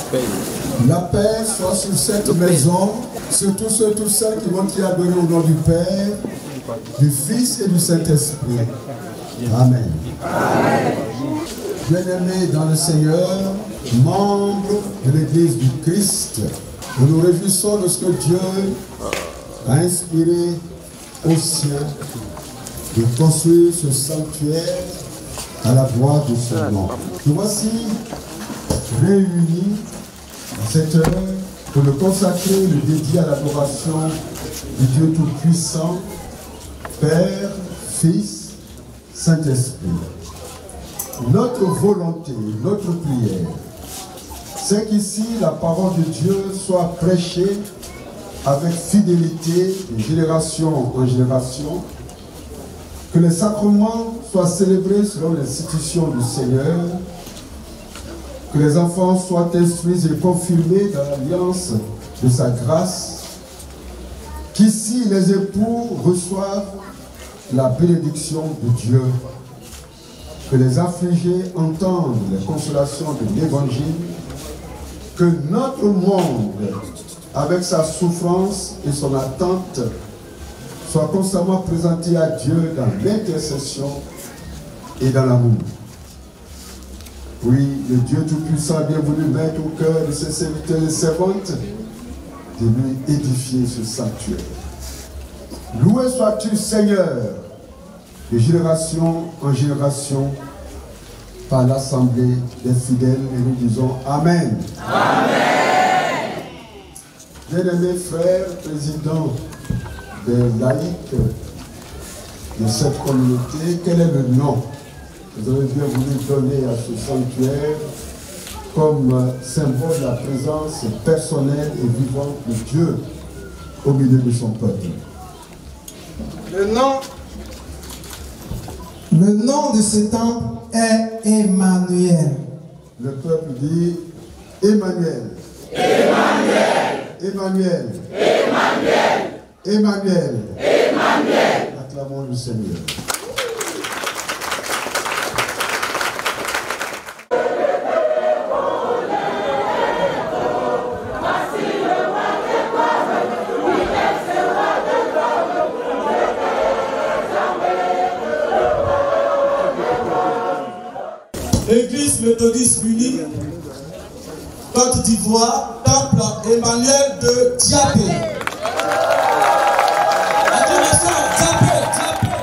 La paix soit sur cette maison, sur tous ceux, toutes celles qui vont y adorer au nom du Père, du Fils et du Saint-Esprit. Amen. Bien-aimés dans le Seigneur, membres de l'Église du Christ, nous nous réjouissons de ce que Dieu a inspiré aux siens de construire ce sanctuaire à la gloire de son nom. Nous voici réunis à cette heure pour le consacrer, le dédier à l'adoration du Dieu Tout-Puissant, Père, Fils, Saint-Esprit. Notre volonté, notre prière, c'est qu'ici la parole de Dieu soit prêchée avec fidélité de génération en génération, que les sacrements soient célébrés selon l'institution du Seigneur, que les enfants soient instruits et confirmés dans l'alliance de sa grâce, qu'ici les époux reçoivent la bénédiction de Dieu, que les affligés entendent les consolations de l'Évangile, que notre monde, avec sa souffrance et son attente, soit constamment présenté à Dieu dans l'intercession et dans l'amour. Oui, le Dieu Tout-Puissant a bien voulu mettre au cœur de ses serviteurs et servantes de lui édifier ce sanctuaire. Loué sois-tu, Seigneur, de génération en génération, par l'assemblée des fidèles, et nous disons Amen. Amen. Bien-aimés frères, présidents des laïcs de cette communauté, quel est le nom que vous avez bien voulu donner à ce sanctuaire comme symbole de la présence personnelle et vivante de Dieu au milieu de son peuple? Le nom de ce temple est Emmanuel. Le peuple dit Emmanuel. Emmanuel. Emmanuel. Emmanuel. Emmanuel. Emmanuel. Acclamons le Seigneur. Église méthodiste unie, Côte d'Ivoire, temple Emmanuel de Diapé. Acclamation, Diapé, Diapé.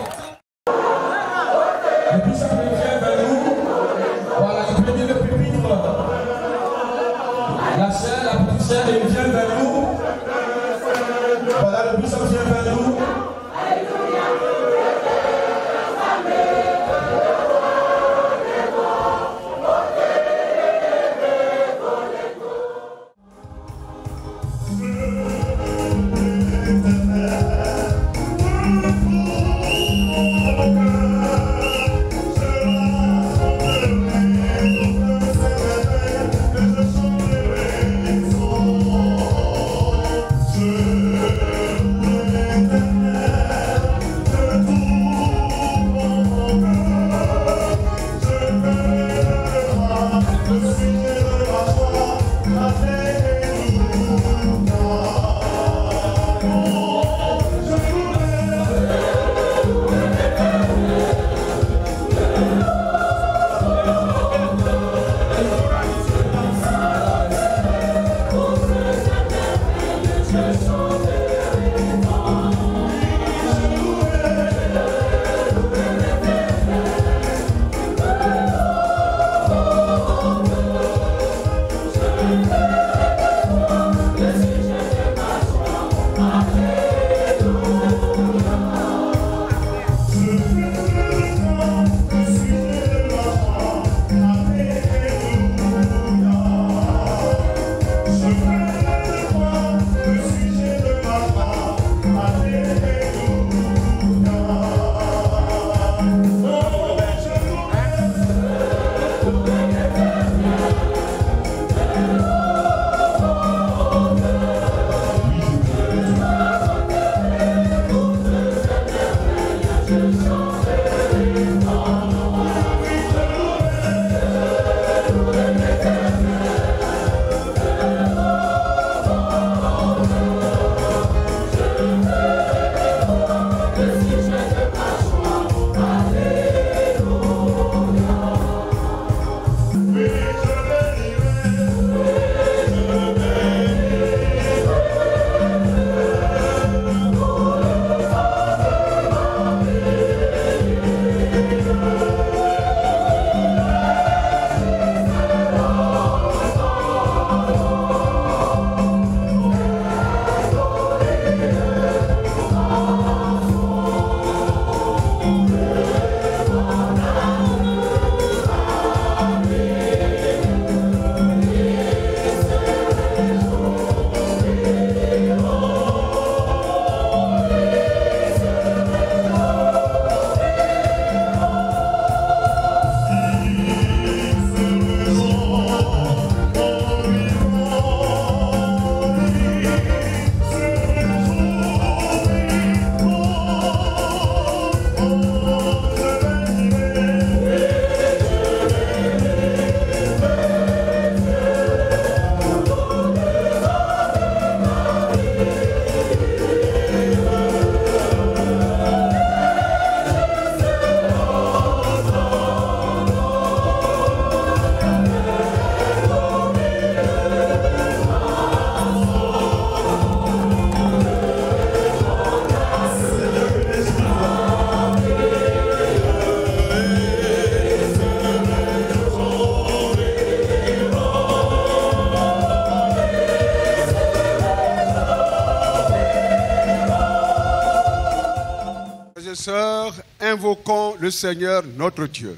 Le bishop vient vers nous. Voilà, il peut dire le pupitre. La chair, la petite chair, il vient vers nous. Voilà, le bishop vient vers nous. Invoquons le Seigneur notre Dieu.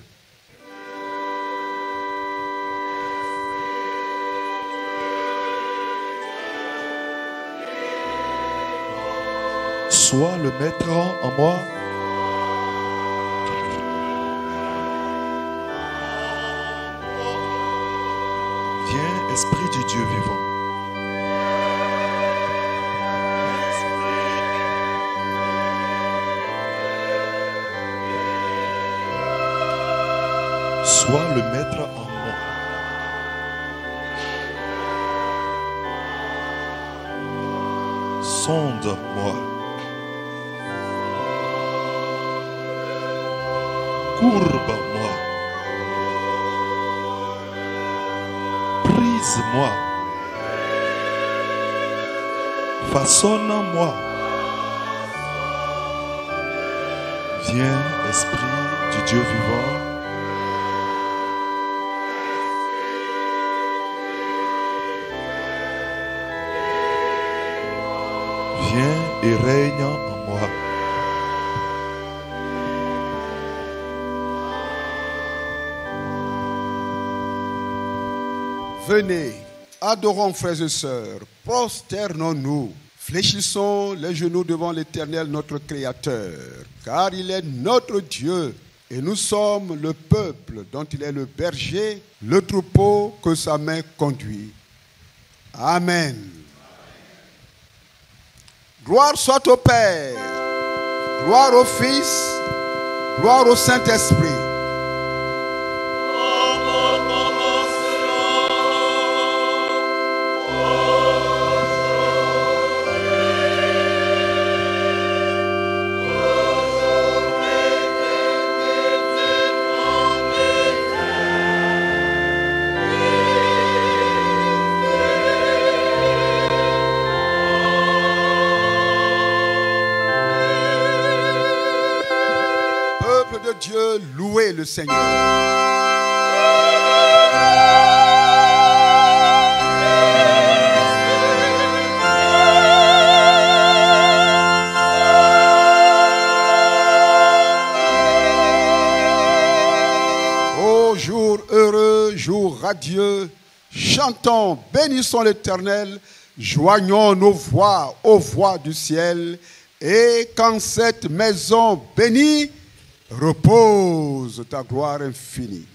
Sois le maître en moi. Viens, Esprit du Dieu vivant. Sois le maître en moi. Sonde-moi. Courbe-moi. Brise-moi. Façonne-moi. Viens, Esprit du Dieu vivant. Viens et règne en moi. Venez, adorons frères et sœurs, prosternons-nous, fléchissons les genoux devant l'Éternel notre Créateur, car il est notre Dieu et nous sommes le peuple dont il est le berger, le troupeau que sa main conduit. Amen. Gloire soit au Père, gloire au Fils, gloire au Saint-Esprit. Dieu, louez le Seigneur. Ô jour heureux, jour radieux, chantons, bénissons l'Éternel, joignons nos voix aux voix du ciel, et qu'en cette maison bénie, repose ta gloire infinie.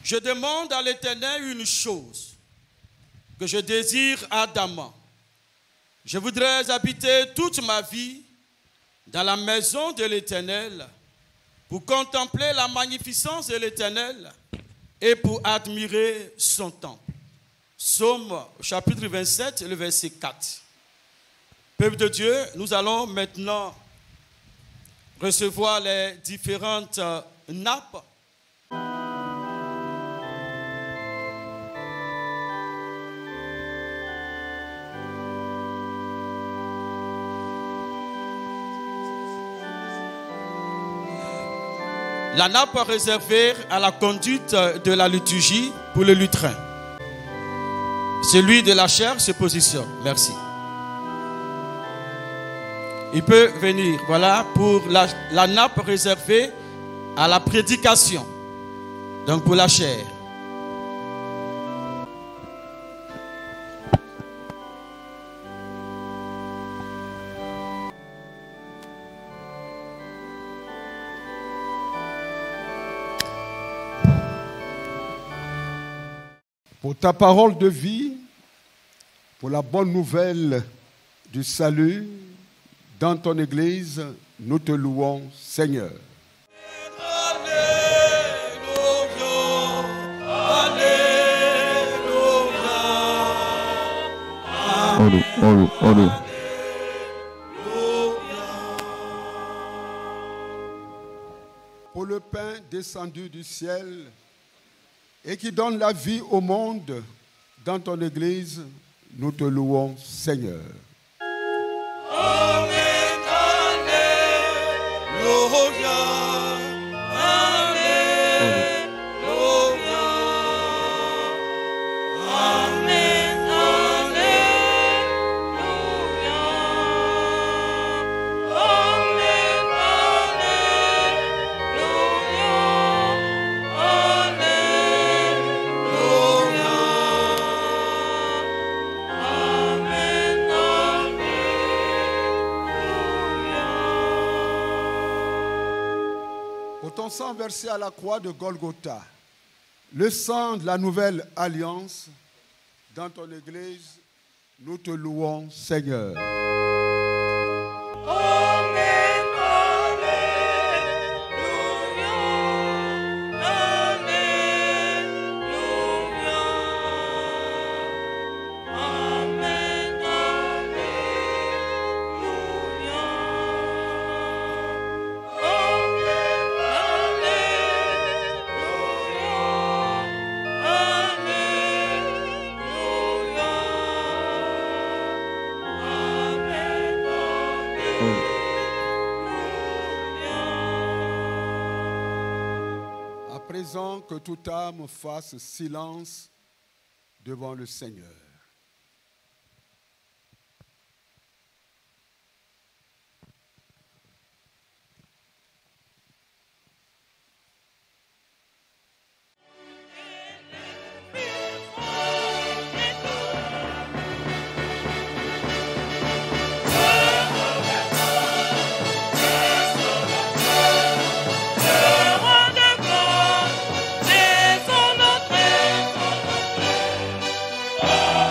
Je demande à l'Éternel une chose que je désire ardemment. Je voudrais habiter toute ma vie dans la maison de l'Éternel pour contempler la magnificence de l'Éternel et pour admirer son temple. Psaume chapitre 27, le verset 4. Peuple de Dieu, nous allons maintenant recevoir les différentes nappes. La nappe réservée à la conduite de la liturgie pour le lutrin. Celui de la chair se positionne. Merci. Il peut venir, voilà, pour la nappe réservée à la prédication. Donc pour la chair. Pour ta parole de vie, pour la bonne nouvelle du salut dans ton Église, nous te louons, Seigneur. Alléluia. Pour le pain descendu du ciel et qui donne la vie au monde, dans ton Église, nous te louons, Seigneur. Amen, Alléluia, Alléluia, Amen, Alléluia, Amen, Pour ton sang versé à la croix de Golgotha, le sang de la nouvelle alliance, dans ton Église, nous te louons, Seigneur. À présent, que toute âme fasse silence devant le Seigneur. Oh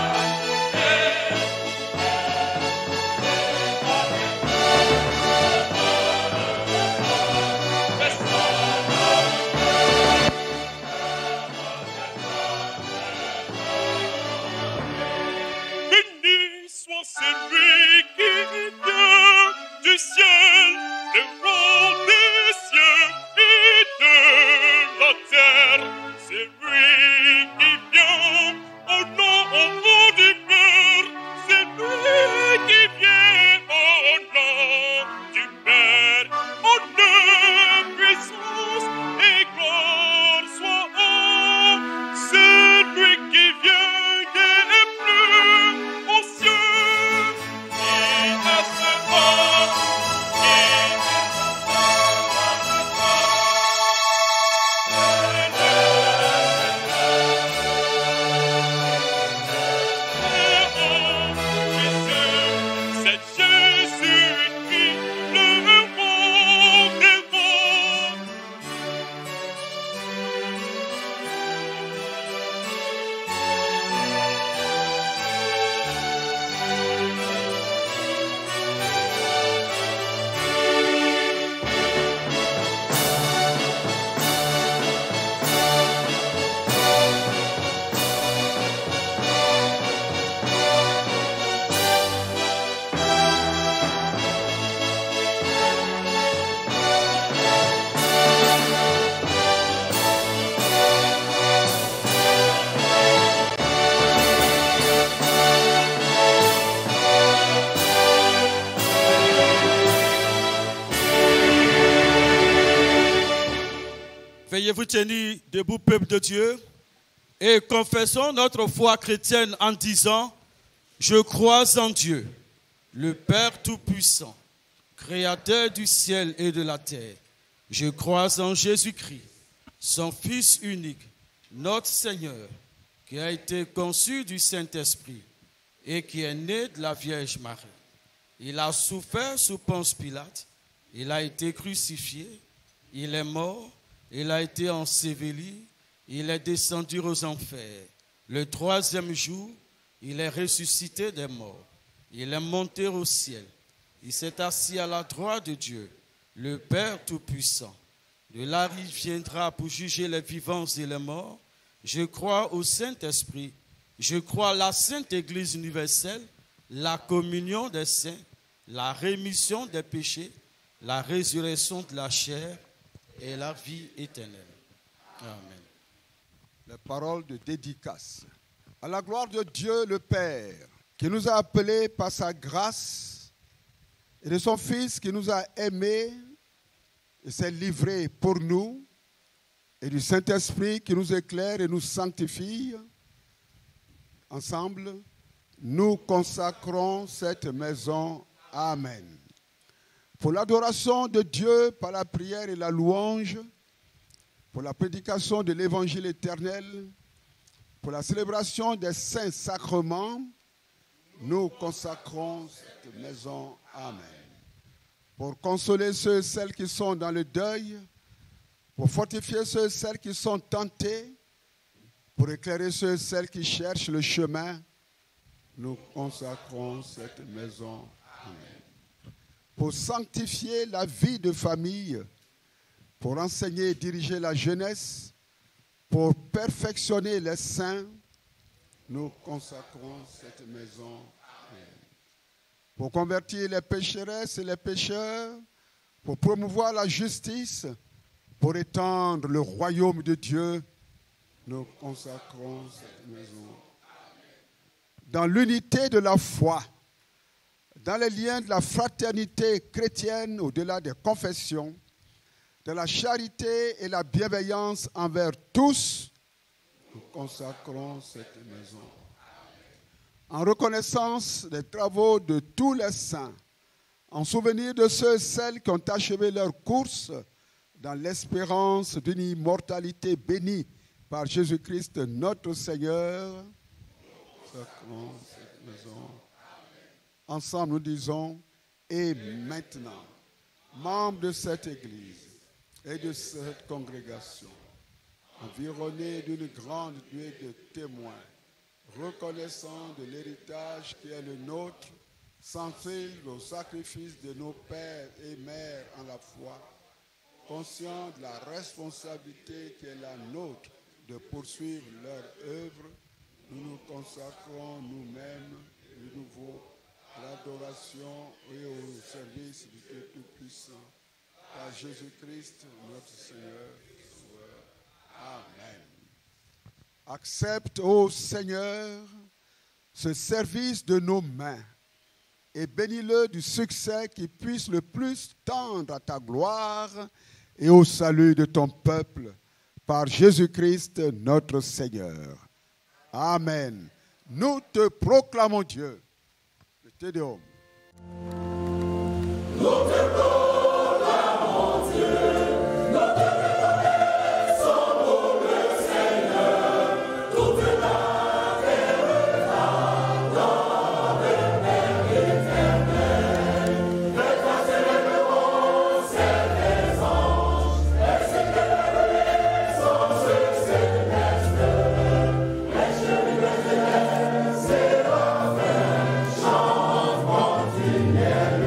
Veuillez vous tenir debout, peuple de Dieu, et confessons notre foi chrétienne en disant: je crois en Dieu, le Père Tout-Puissant, Créateur du ciel et de la terre. Je crois en Jésus-Christ, son Fils unique, notre Seigneur, qui a été conçu du Saint-Esprit et qui est né de la Vierge Marie. Il a souffert sous Ponce Pilate, il a été crucifié, il est mort, il a été enseveli, il est descendu aux enfers. Le troisième jour, il est ressuscité des morts. Il est monté au ciel. Il s'est assis à la droite de Dieu, le Père Tout-Puissant. De là, il viendra pour juger les vivants et les morts. Je crois au Saint-Esprit. Je crois à la Sainte Église universelle, la communion des saints, la rémission des péchés, la résurrection de la chair et la vie éternelle. Amen. Les paroles de dédicace. À la gloire de Dieu le Père, qui nous a appelés par sa grâce, et de son Fils qui nous a aimés et s'est livré pour nous, et du Saint-Esprit qui nous éclaire et nous sanctifie, ensemble, nous consacrons cette maison. Amen. Pour l'adoration de Dieu par la prière et la louange, pour la prédication de l'évangile éternel, pour la célébration des saints sacrements, nous consacrons cette maison. Amen. Pour consoler ceux et celles qui sont dans le deuil, pour fortifier ceux et celles qui sont tentés, pour éclairer ceux et celles qui cherchent le chemin, nous consacrons cette maison. Amen. Pour sanctifier la vie de famille, pour enseigner et diriger la jeunesse, pour perfectionner les saints, nous consacrons cette maison. Pour convertir les pécheresses et les pécheurs, pour promouvoir la justice, pour étendre le royaume de Dieu, nous consacrons cette maison. Dans l'unité de la foi, dans les liens de la fraternité chrétienne au-delà des confessions, de la charité et la bienveillance envers tous, nous consacrons cette maison. En reconnaissance des travaux de tous les saints, en souvenir de ceux et celles qui ont achevé leur course dans l'espérance d'une immortalité bénie par Jésus-Christ notre Seigneur, nous consacrons cette maison. Ensemble nous disons: et maintenant, membres de cette Église et de cette congrégation, environnés d'une grande nuée de témoins, reconnaissant de l'héritage qui est le nôtre, sensibles au sacrifice de nos pères et mères en la foi, conscients de la responsabilité qui est la nôtre de poursuivre leur œuvre, nous nous consacrons nous-mêmes de nouveau à l'adoration et au service du Dieu Tout-Puissant, par Jésus-Christ notre Seigneur. Amen. Accepte, ô Seigneur, ce service de nos mains et bénis-le du succès qui puisse le plus tendre à ta gloire et au salut de ton peuple, par Jésus-Christ notre Seigneur. Amen. Nous te proclamons Dieu. Le Te Deum. Nous te proclamons Dieu. Yeah.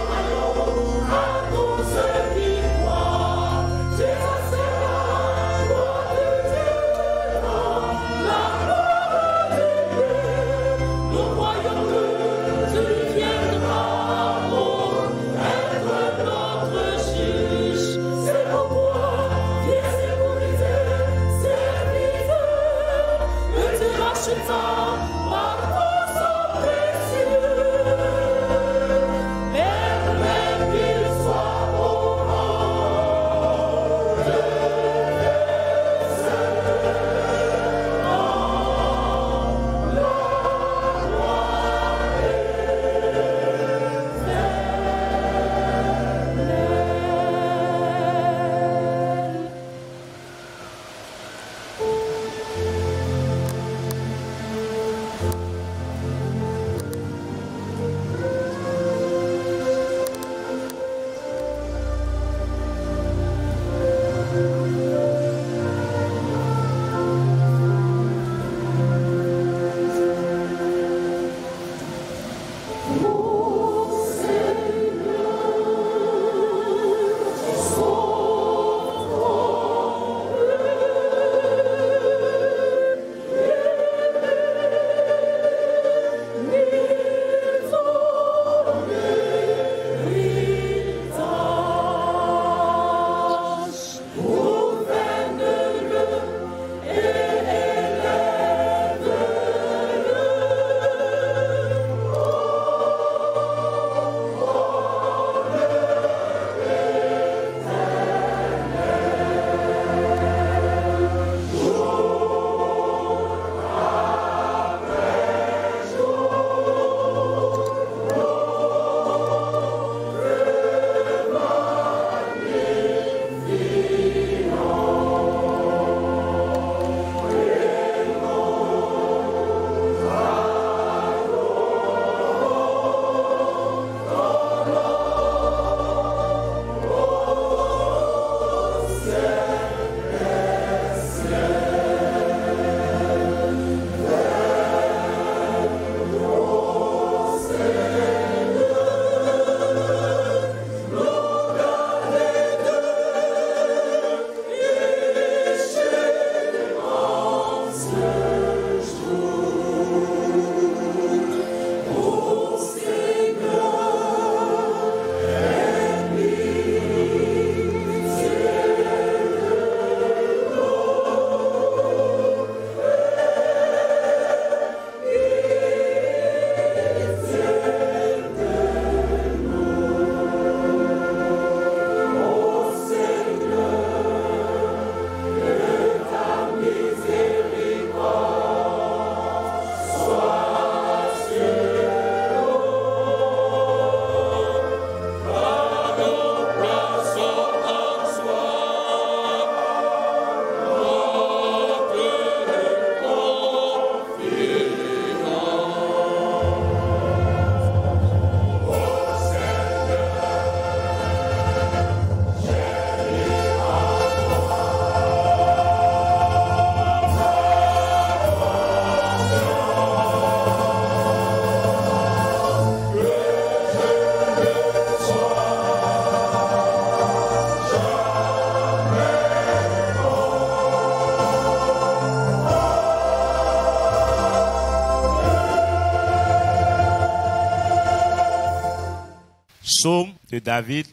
Psaume de David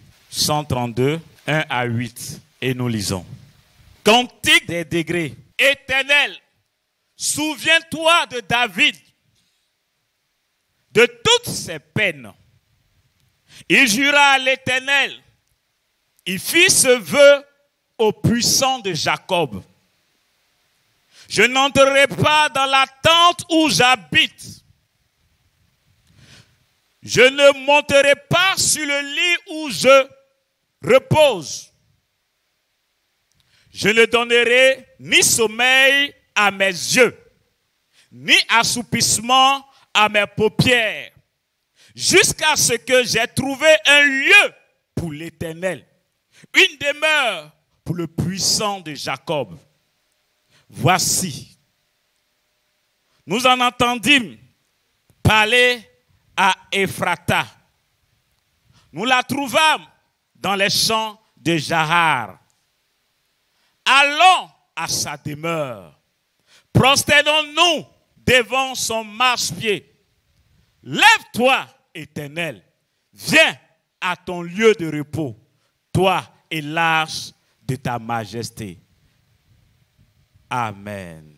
132, 1 à 8. Et nous lisons. Cantique des degrés. Éternel, souviens-toi de David, de toutes ses peines. Il jura à l'Éternel. Il fit ce vœu au puissant de Jacob. Je n'entrerai pas dans la tente où j'habite. Je ne monterai pas sur le lit où je repose. Je ne donnerai ni sommeil à mes yeux, ni assoupissement à mes paupières, jusqu'à ce que j'ai trouvé un lieu pour l'Éternel, une demeure pour le puissant de Jacob. Voici, nous en entendîmes parler à Ephrata, nous la trouvâmes dans les champs de Jahar. Allons à sa demeure. Prosternons-nous devant son marchepied. Lève-toi, Éternel. Viens à ton lieu de repos, toi et l'arche de ta majesté. Amen.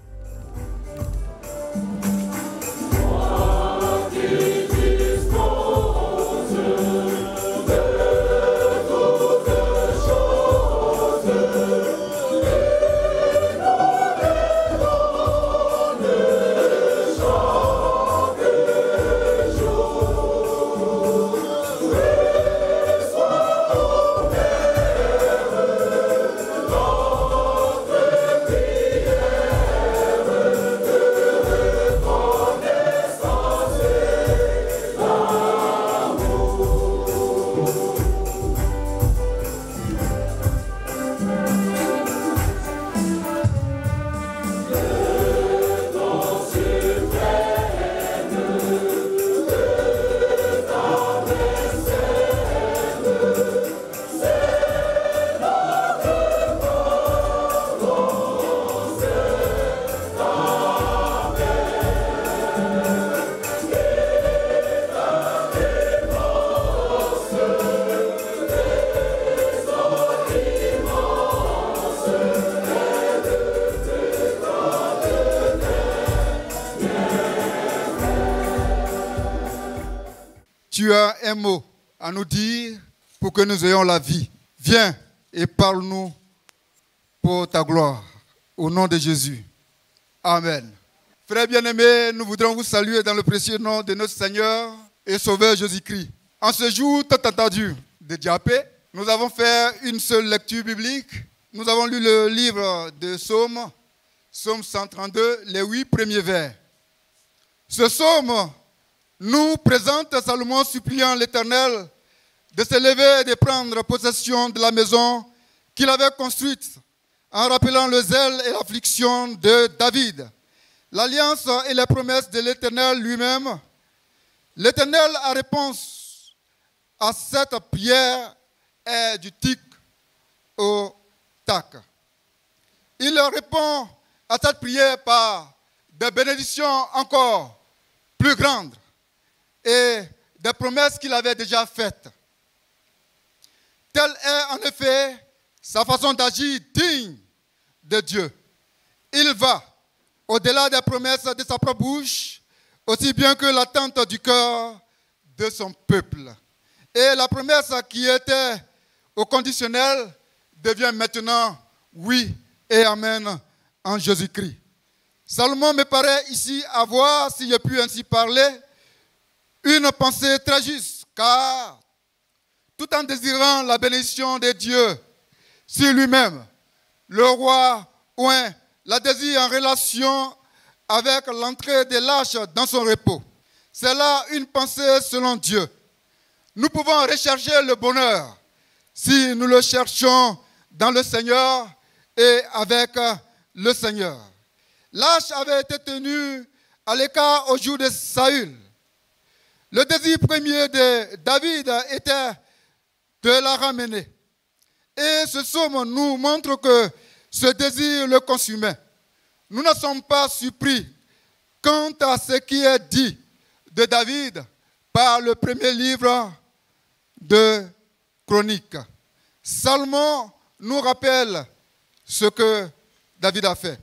Tu as un mot à nous dire pour que nous ayons la vie. Viens et parle-nous pour ta gloire. Au nom de Jésus. Amen. Frères bien-aimés, nous voudrons vous saluer dans le précieux nom de notre Seigneur et Sauveur Jésus-Christ. En ce jour tant attendu de Diapé, nous avons fait une seule lecture biblique. Nous avons lu le livre de Psaume, Psaume 132, les 8 premiers vers. Ce psaume nous présente Salomon suppliant l'Éternel de se lever et de prendre possession de la maison qu'il avait construite, en rappelant le zèle et l'affliction de David, l'alliance et les promesses de l'Éternel lui-même. L'Éternel, en réponse à cette prière, est du tic au tac. Il répond à cette prière par des bénédictions encore plus grandes et des promesses qu'il avait déjà faites. Telle est en effet sa façon d'agir digne de Dieu. Il va au-delà des promesses de sa propre bouche, aussi bien que l'attente du cœur de son peuple. Et la promesse qui était au conditionnel devient maintenant oui et amen en Jésus-Christ. Salomon me paraît ici avoir, si je puis ainsi parler, une pensée très juste, car tout en désirant la bénédiction de Dieu sur lui-même, le roi Ouin la désire en relation avec l'entrée des lâches dans son repos. C'est là une pensée selon Dieu. Nous pouvons rechercher le bonheur si nous le cherchons dans le Seigneur et avec le Seigneur. Lâche avait été tenu à l'écart au jour de Saül. Le désir premier de David était de la ramener. Et ce psaume nous montre que ce désir le consumait. Nous ne sommes pas surpris quant à ce qui est dit de David par le premier livre de Chroniques. Salomon nous rappelle ce que David a fait.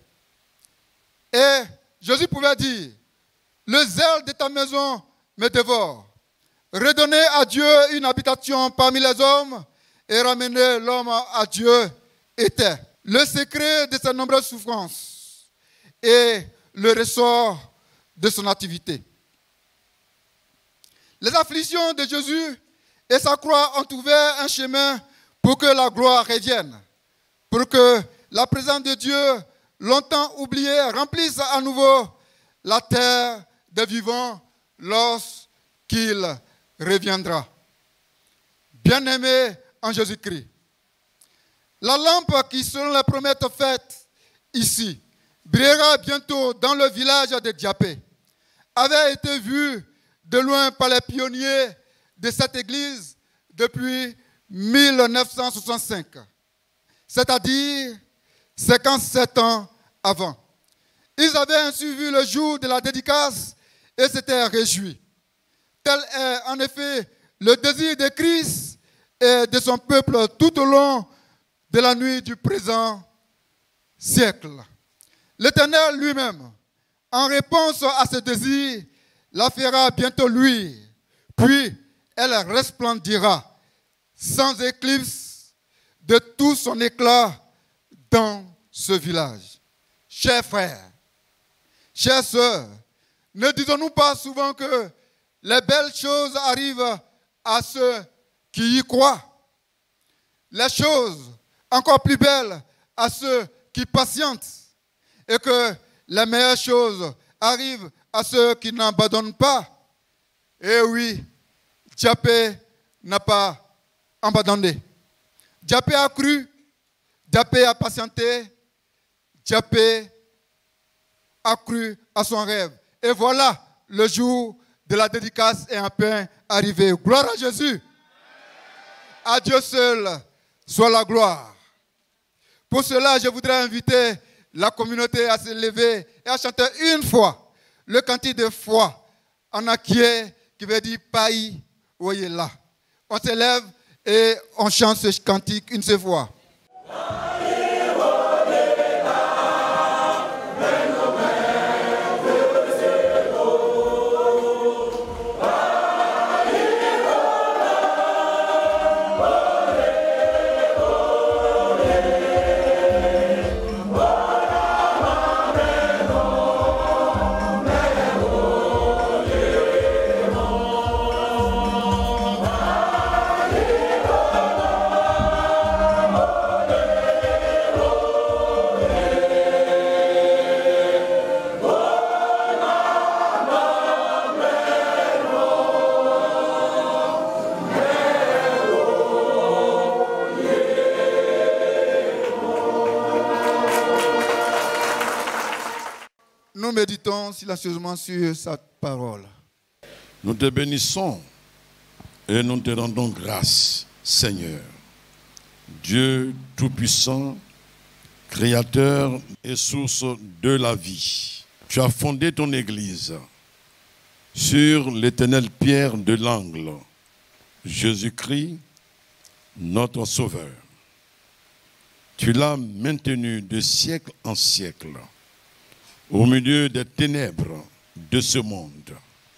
Et Jésus pouvait dire, le zèle de ta maison me dévore. Redonner à Dieu une habitation parmi les hommes et ramener l'homme à Dieu était le secret de ses nombreuses souffrances et le ressort de son activité. Les afflictions de Jésus et sa croix ont ouvert un chemin pour que la gloire revienne, pour que la présence de Dieu, longtemps oubliée, remplisse à nouveau la terre des vivants lorsqu'il reviendra. Bien-aimés en Jésus-Christ, la lampe qui, selon les promesses faites ici, brillera bientôt dans le village de Diapé, avait été vue de loin par les pionniers de cette église depuis 1965, c'est-à-dire 57 ans avant. Ils avaient ainsi vu le jour de la dédicace et s'étaient réjouis. Tel est en effet le désir de Christ et de son peuple tout au long de la nuit du présent siècle. L'Éternel lui-même, en réponse à ce désir, la fera bientôt luire, puis elle resplendira sans éclipse de tout son éclat dans ce village. Chers frères, chères sœurs, ne disons-nous pas souvent que les belles choses arrivent à ceux qui y croient? Les choses encore plus belles à ceux qui patientent, et que les meilleures choses arrivent à ceux qui n'abandonnent pas. Et oui, Diapé n'a pas abandonné. Diapé a cru, Diapé a patienté, Diapé a cru à son rêve. Et voilà, le jour de la dédicace est enfin arrivé. Gloire à Jésus. À Dieu seul soit la gloire. Pour cela, je voudrais inviter la communauté à se lever et à chanter une fois le cantique de foi en Akie qui veut dire Paï, voyez là. On se lève et on chante ce cantique une seule fois. Nous méditons silencieusement sur sa parole. Nous te bénissons et nous te rendons grâce, Seigneur, Dieu Tout-Puissant, Créateur et source de la vie. Tu as fondé ton Église sur l'éternelle pierre de l'angle, Jésus-Christ, notre Sauveur. Tu l'as maintenu de siècle en siècle, au milieu des ténèbres de ce monde.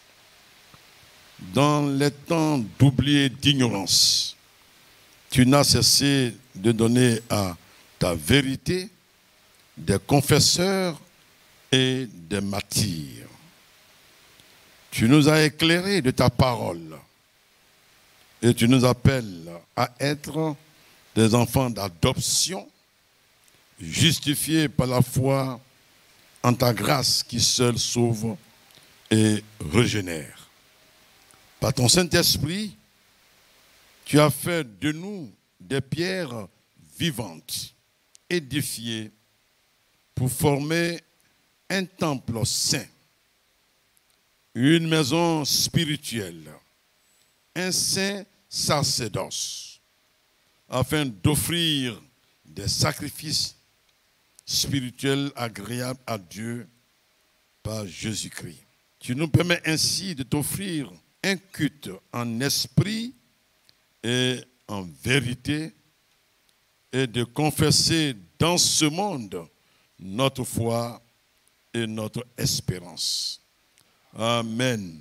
Dans les temps d'oubli et d'ignorance, tu n'as cessé de donner à ta vérité des confesseurs et des martyrs. Tu nous as éclairés de ta parole et tu nous appelles à être des enfants d'adoption, justifiés par la foi en ta grâce qui seule sauve et régénère. Par ton Saint-Esprit, tu as fait de nous des pierres vivantes, édifiées pour former un temple saint, une maison spirituelle, un saint sacerdoce, afin d'offrir des sacrifices spirituel agréable à Dieu par Jésus-Christ. Tu nous permets ainsi de t'offrir un culte en esprit et en vérité et de confesser dans ce monde notre foi et notre espérance. Amen.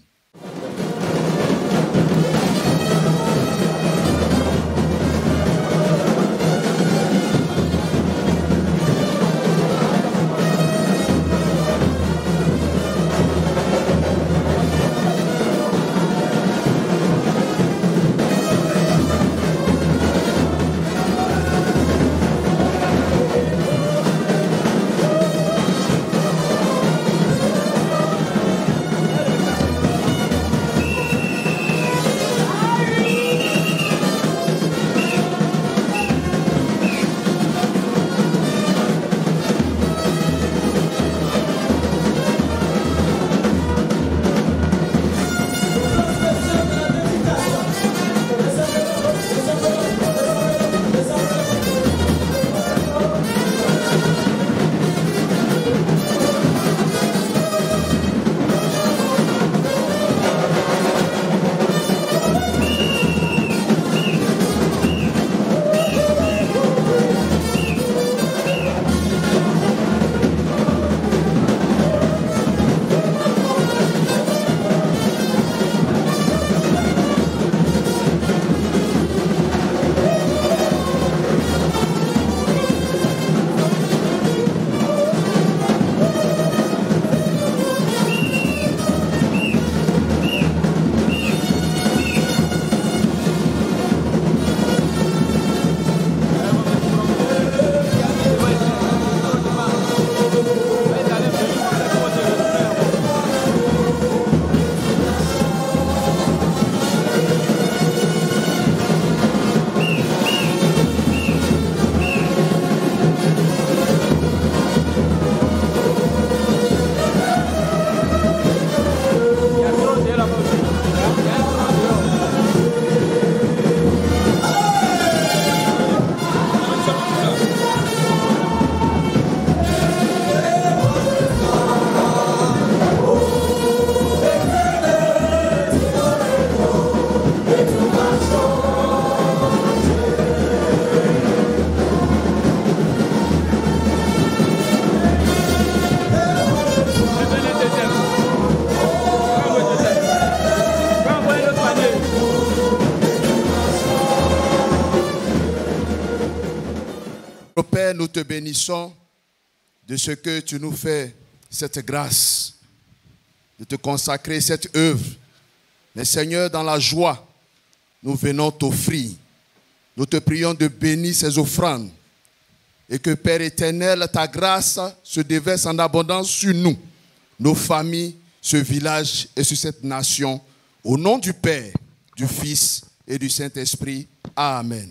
Père, nous te bénissons de ce que tu nous fais cette grâce de te consacrer cette œuvre. Mais Seigneur, dans la joie, nous venons t'offrir. Nous te prions de bénir ces offrandes et que, Père éternel, ta grâce se déverse en abondance sur nous, nos familles, ce village et sur cette nation. Au nom du Père, du Fils et du Saint-Esprit. Amen.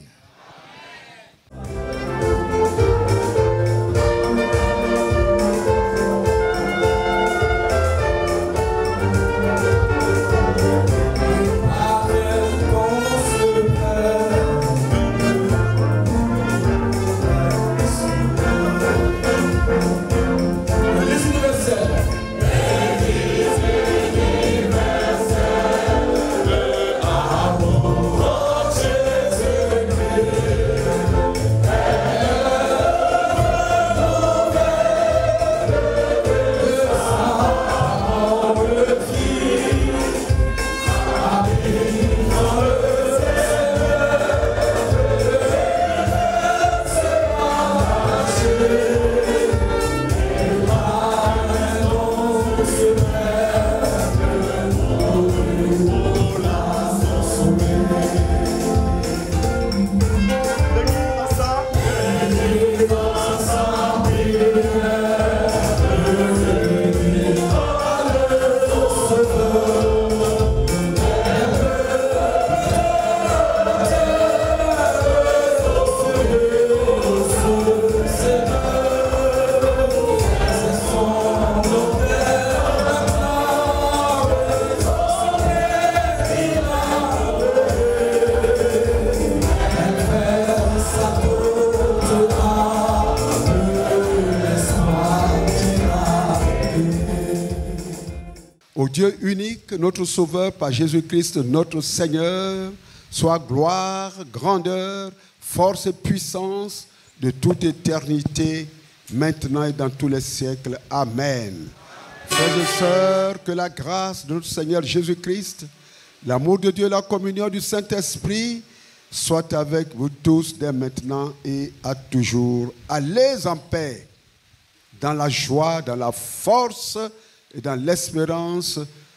Au Dieu unique, notre Sauveur par Jésus-Christ, notre Seigneur, soit gloire, grandeur, force et puissance de toute éternité, maintenant et dans tous les siècles. Amen. Frères et sœurs, que la grâce de notre Seigneur Jésus-Christ, l'amour de Dieu et la communion du Saint-Esprit soient avec vous tous dès maintenant et à toujours. Allez en paix, dans la joie, dans la force et dans l'espérance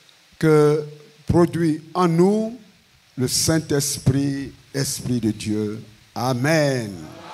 que produit en nous le Saint-Esprit, Esprit de Dieu. Amen.